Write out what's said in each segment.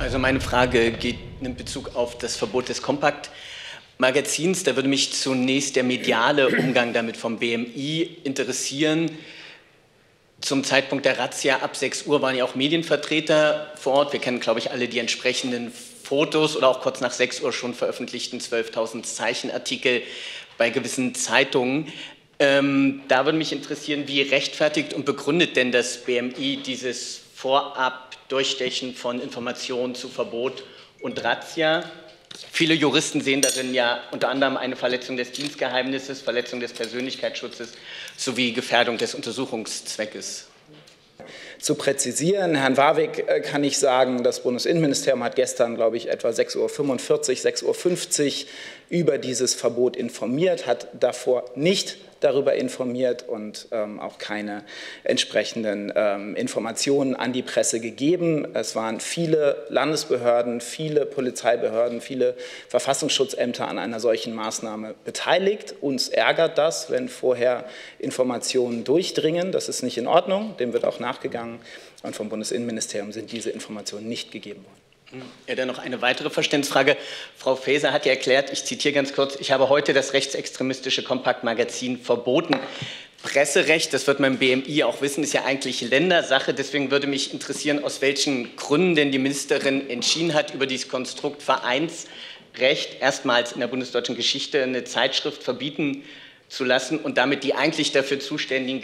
Also meine Frage nimmt Bezug auf das Verbot des Kompakt-Magazins. Da würde mich zunächst der mediale Umgang damit vom BMI interessieren. Zum Zeitpunkt der Razzia ab 6 Uhr waren ja auch Medienvertreter vor Ort. Wir kennen, glaube ich, alle die entsprechenden Fotos oder auch kurz nach 6 Uhr schon veröffentlichten 12.000 Zeichenartikel bei gewissen Zeitungen. Da würde mich interessieren, wie rechtfertigt und begründet denn das BMI dieses Vorab-Durchstechen von Informationen zu Verbot und Razzia? Viele Juristen sehen darin ja unter anderem eine Verletzung des Dienstgeheimnisses, Verletzung des Persönlichkeitsschutzes sowie Gefährdung des Untersuchungszweckes. Zu präzisieren, Herrn Warwick kann ich sagen, das Bundesinnenministerium hat gestern, glaube ich, etwa 6:45 Uhr, 6:50 Uhr über dieses Verbot informiert, hat davor nicht darüber informiert und auch keine entsprechenden Informationen an die Presse gegeben. Es waren viele Landesbehörden, viele Polizeibehörden, viele Verfassungsschutzämter an einer solchen Maßnahme beteiligt. Uns ärgert das, wenn vorher Informationen durchdringen. Das ist nicht in Ordnung, dem wird auch nachgegangen. Und vom Bundesinnenministerium sind diese Informationen nicht gegeben worden. Ja, dann noch eine weitere Verständnisfrage. Frau Faeser hat ja erklärt, ich zitiere ganz kurz, ich habe heute das rechtsextremistische Kompakt-Magazin verboten. Presserecht, das wird man im BMI auch wissen, ist ja eigentlich Ländersache. Deswegen würde mich interessieren, aus welchen Gründen denn die Ministerin entschieden hat, über dieses Konstrukt Vereinsrecht erstmals in der bundesdeutschen Geschichte eine Zeitschrift verbieten zu lassen und damit die eigentlich dafür zuständigen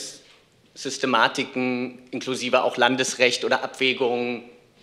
Gesetzessystematiken inklusive auch Landesrecht oder Abwägungen,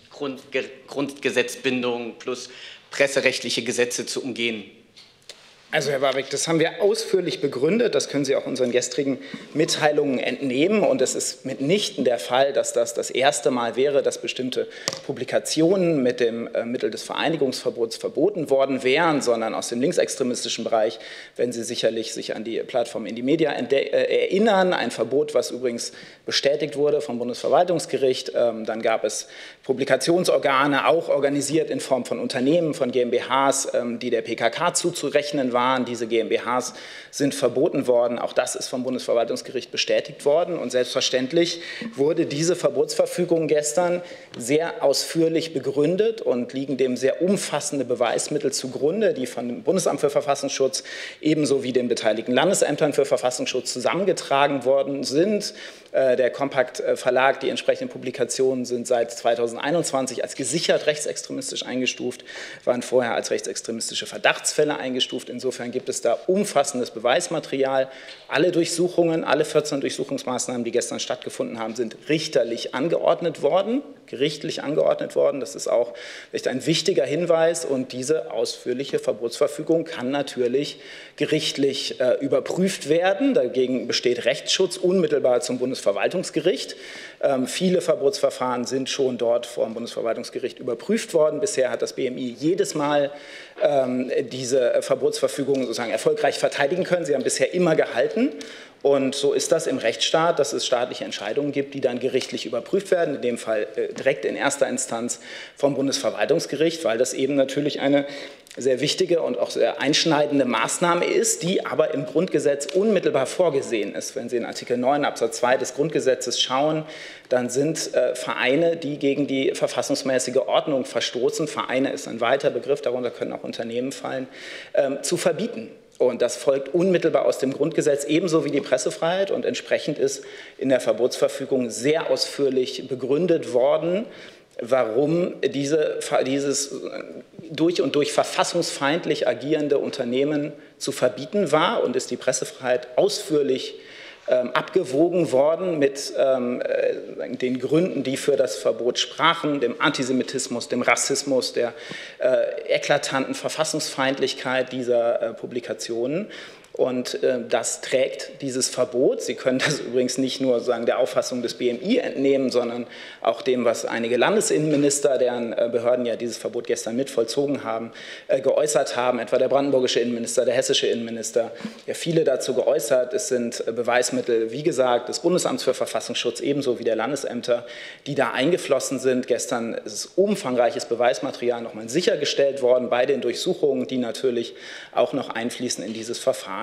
Grundgesetzbindung plus presserechtliche Gesetze zu umgehen. Also Herr Warwick, das haben wir ausführlich begründet, das können Sie auch unseren gestrigen Mitteilungen entnehmen und es ist mitnichten der Fall, dass das erste Mal wäre, dass bestimmte Publikationen mit dem Mittel des Vereinigungsverbots verboten worden wären, sondern aus dem linksextremistischen Bereich, wenn Sie sicherlich sich an die Plattform Indymedia erinnern, ein Verbot, was übrigens bestätigt wurde vom Bundesverwaltungsgericht. Dann gab es Publikationsorgane, auch organisiert in Form von Unternehmen, von GmbHs, die der PKK zuzurechnen waren. Diese GmbHs sind verboten worden. Auch das ist vom Bundesverwaltungsgericht bestätigt worden. Und selbstverständlich wurde diese Verbotsverfügung gestern sehr ausführlich begründet und liegen dem sehr umfassende Beweismittel zugrunde, die von dem Bundesamt für Verfassungsschutz ebenso wie den beteiligten Landesämtern für Verfassungsschutz zusammengetragen worden sind. Der Kompakt Verlag, die entsprechenden Publikationen sind seit 2021 als gesichert rechtsextremistisch eingestuft, waren vorher als rechtsextremistische Verdachtsfälle eingestuft. Insofern gibt es da umfassendes Beweismaterial. Alle Durchsuchungen, alle 14 Durchsuchungsmaßnahmen, die gestern stattgefunden haben, sind richterlich angeordnet worden, gerichtlich angeordnet worden. Das ist auch echt ein wichtiger Hinweis. Und diese ausführliche Verbotsverfügung kann natürlich gerichtlich überprüft werden. Dagegen besteht Rechtsschutz unmittelbar zum Bundesverwaltungsgericht. Viele Verbotsverfahren sind schon dort vor dem Bundesverwaltungsgericht überprüft worden. Bisher hat das BMI jedes Mal diese Verbotsverfügung sozusagen erfolgreich verteidigen können. Sie haben bisher immer gehalten. Und so ist das im Rechtsstaat, dass es staatliche Entscheidungen gibt, die dann gerichtlich überprüft werden, in dem Fall direkt in erster Instanz vom Bundesverwaltungsgericht, weil das eben natürlich eine sehr wichtige und auch sehr einschneidende Maßnahme ist, die aber im Grundgesetz unmittelbar vorgesehen ist. Wenn Sie in Artikel 9 Absatz 2 des Grundgesetzes schauen, dann sind Vereine, die gegen die verfassungsmäßige Ordnung verstoßen, Vereine ist ein weiter Begriff, darunter können auch Unternehmen fallen, zu verbieten. Und das folgt unmittelbar aus dem Grundgesetz, ebenso wie die Pressefreiheit. Und entsprechend ist in der Verbotsverfügung sehr ausführlich begründet worden, warum dieses durch und durch verfassungsfeindlich agierende Unternehmen zu verbieten war, und ist die Pressefreiheit ausführlich abgewogen worden mit den Gründen, die für das Verbot sprachen, dem Antisemitismus, dem Rassismus, der eklatanten Verfassungsfeindlichkeit dieser Publikationen. Und das trägt dieses Verbot. Sie können das übrigens nicht nur sagen, der Auffassung des BMI entnehmen, sondern auch dem, was einige Landesinnenminister, deren Behörden ja dieses Verbot gestern mit vollzogen haben, geäußert haben, etwa der brandenburgische Innenminister, der hessische Innenminister, ja viele dazu geäußert. Es sind Beweismittel, wie gesagt, des Bundesamts für Verfassungsschutz ebenso wie der Landesämter, die da eingeflossen sind. Gestern ist umfangreiches Beweismaterial nochmal sichergestellt worden bei den Durchsuchungen, die natürlich auch noch einfließen in dieses Verfahren.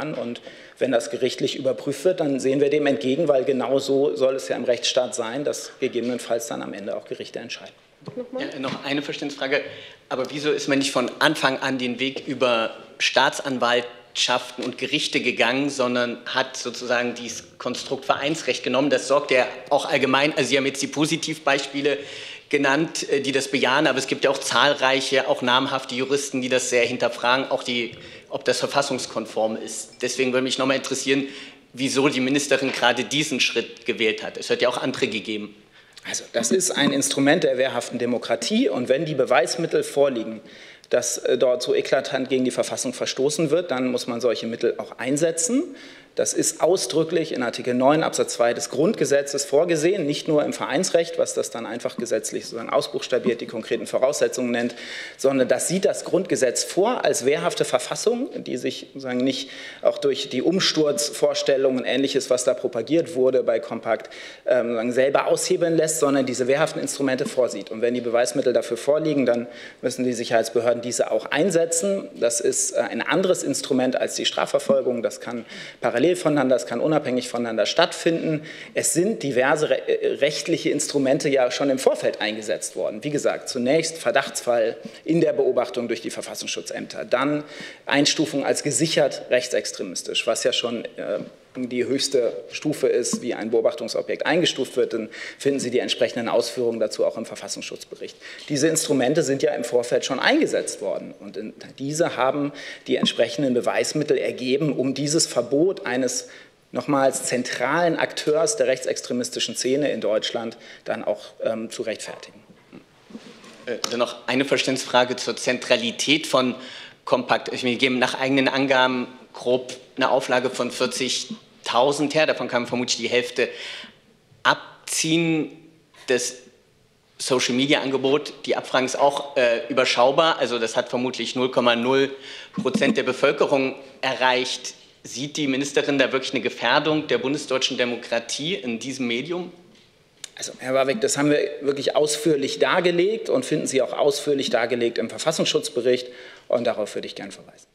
Verfahren. Und wenn das gerichtlich überprüft wird, dann sehen wir dem entgegen, weil genau so soll es ja im Rechtsstaat sein, dass gegebenenfalls dann am Ende auch Gerichte entscheiden. Ja, noch eine Verständnisfrage. Aber wieso ist man nicht von Anfang an den Weg über Staatsanwaltschaften und Gerichte gegangen, sondern hat sozusagen dieses Konstrukt Vereinsrecht genommen? Das sorgt ja auch allgemein, also Sie haben jetzt die Positivbeispiele genannt, die das bejahen, aber es gibt ja auch zahlreiche, auch namhafte Juristen, die das sehr hinterfragen, auch ob das verfassungskonform ist. Deswegen würde mich nochmal interessieren, wieso die Ministerin gerade diesen Schritt gewählt hat. Es hat ja auch andere gegeben. Also das ist ein Instrument der wehrhaften Demokratie, und wenn die Beweismittel vorliegen, dass dort so eklatant gegen die Verfassung verstoßen wird, dann muss man solche Mittel auch einsetzen. Das ist ausdrücklich in Artikel 9 Absatz 2 des Grundgesetzes vorgesehen, nicht nur im Vereinsrecht, was das dann einfach gesetzlich sozusagen ausbuchstabiert, die konkreten Voraussetzungen nennt, sondern das sieht das Grundgesetz vor als wehrhafte Verfassung, die sich sozusagen nicht auch durch die Umsturzvorstellungen und Ähnliches, was da propagiert wurde bei Kompakt, selber aushebeln lässt, sondern diese wehrhaften Instrumente vorsieht. Und wenn die Beweismittel dafür vorliegen, dann müssen die Sicherheitsbehörden diese auch einsetzen. Das ist ein anderes Instrument als die Strafverfolgung. Das kann parallel voneinander, das kann unabhängig voneinander stattfinden. Es sind diverse rechtliche Instrumente ja schon im Vorfeld eingesetzt worden. Wie gesagt, zunächst Verdachtsfall in der Beobachtung durch die Verfassungsschutzämter, dann Einstufung als gesichert rechtsextremistisch, was ja schon die höchste Stufe ist, wie ein Beobachtungsobjekt eingestuft wird, dann finden Sie die entsprechenden Ausführungen dazu auch im Verfassungsschutzbericht. Diese Instrumente sind ja im Vorfeld schon eingesetzt worden, und diese haben die entsprechenden Beweismittel ergeben, um dieses Verbot eines nochmals zentralen Akteurs der rechtsextremistischen Szene in Deutschland dann auch zu rechtfertigen. Dann noch eine Verständnisfrage zur Zentralität von Kompakt. Wir geben nach eigenen Angaben grob eine Auflage von 40.000 her, davon kann man vermutlich die Hälfte abziehen. Das Social-Media-Angebot, die Abfragen ist auch überschaubar, also das hat vermutlich 0,0% der Bevölkerung erreicht. Sieht die Ministerin da wirklich eine Gefährdung der bundesdeutschen Demokratie in diesem Medium? Also, Herr Warwick, das haben wir wirklich ausführlich dargelegt und finden Sie auch ausführlich dargelegt im Verfassungsschutzbericht, und darauf würde ich gerne verweisen.